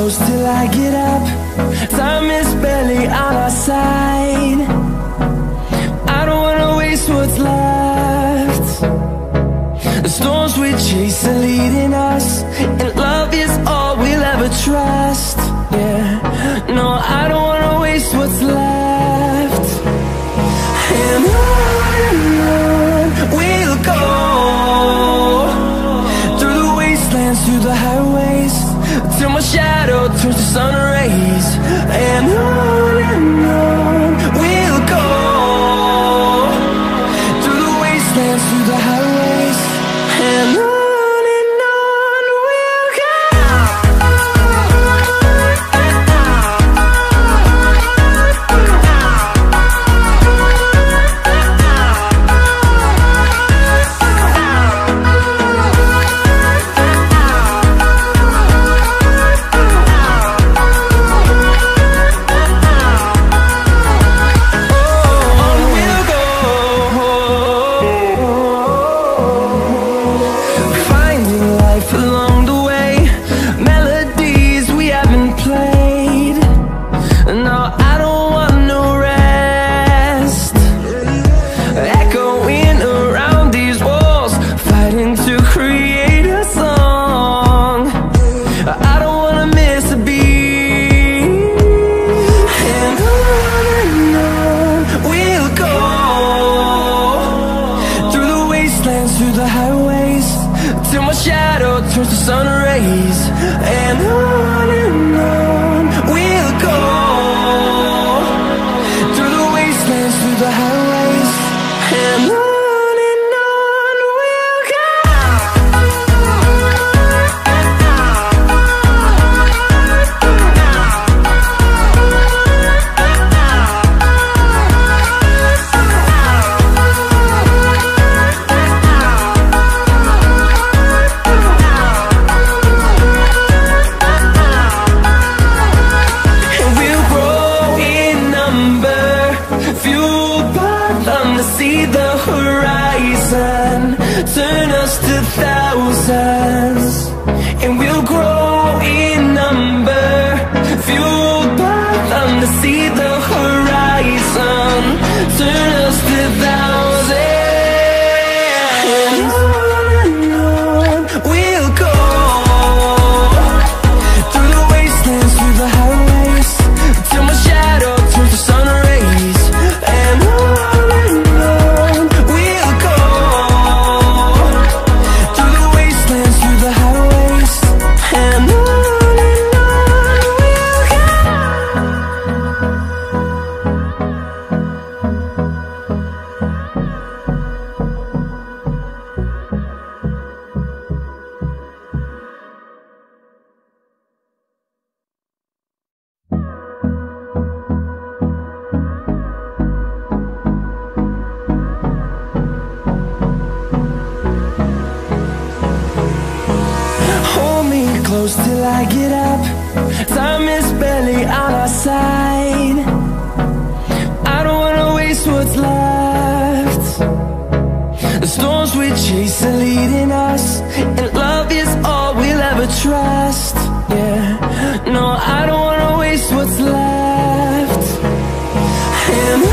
close till I get up. Time is barely on our side. I don't wanna waste what's left. The storms we chase are leading us, and love is all we'll ever trust. Yeah, no, I don't wanna waste what's left. And on we'll go, through the wastelands, through the highways, till my shadow turns to sun rays. And on we'll go, through the wastelands, through the highways, and on we'll go. Through the highways, till my shadow turns to sun rays. And on we'll go, through the wastelands, through the highways, and on we'll go. See the horizon, turn us to thousands, and we'll grow in number, fueled by them. To see the horizon, turn us to thousands, and on we'll go, through the wastelands, through the highways, till my shadow turns to sun rays. And close till I get up. Time is barely on our side. I don't wanna waste what's left. The storms we chase are leading us, and love is all we'll ever trust. Yeah, no, I don't wanna waste what's left. And